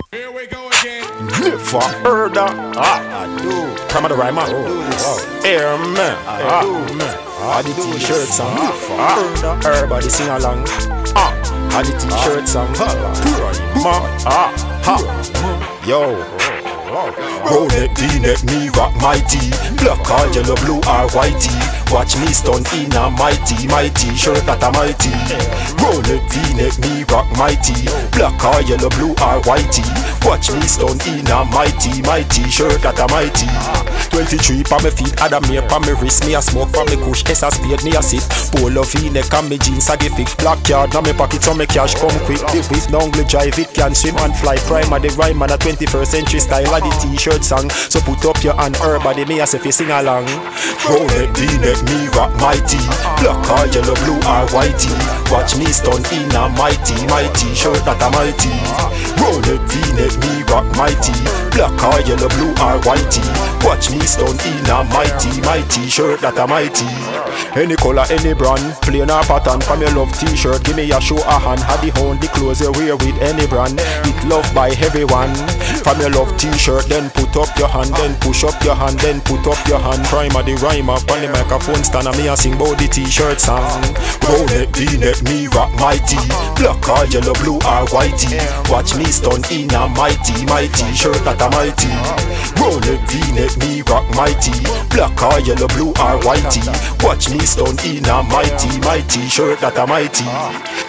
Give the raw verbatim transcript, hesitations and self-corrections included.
Here we go again. Neva, herda. Ah, I do. Prima the rhyme, I do this. Air man, I do man. All the t-shirt song. Herda, everybody sing along. Ah, all the t-shirt song. Prima, ah, ha. Yo. Roll it, V-neck, me rock mighty. Black or yellow, blue or whitey. Watch me stun in a mighty, mighty shirt that a mighty. Roll it, V-neck, me rock mighty. Black or yellow, blue or whitey. Watch me stun in a mighty, mighty shirt that a mighty. Twenty-three pa me feet, add a me pa me wrist. Me a smoke pa me kush, S a spade me a sit. Polo V-neck and me jeans a give it. Black card na me pocket so me cash come quick. The whip downly drive it, can swim and fly. Prima the rhyme and a twenty-first century style of the t-shirt song. So put up your hand, everybody me as if you sing along. Roll it, V-neck, me rock mighty. Black or yellow, blue or whitey. Watch me stun in a mighty, mighty shirt that a mighty. Roll it, V-neck, me rock mighty. Black or yellow, blue or whitey. Watch me stun in a mighty, mighty shirt that a mighty. Any color, any brand, plain or pattern. From your love t-shirt, give me a show a hand. Had the hound, the clothes you wear with any brand. It loved by everyone. From your love t-shirt, then put up your hand, then push up your hand, then put up your hand. Prima the rhyme up on the microphone stand and me a sing about the t-shirt song. Roll it, V-neck, me rock mighty. Black or yellow, blue or whitey. Watch me stun in a mighty, mighty shirt that a mighty. Roll it, V-neck, me rock mighty. Black or yellow, blue or whitey. Watch me stun in a mighty, mighty shirt that a mighty.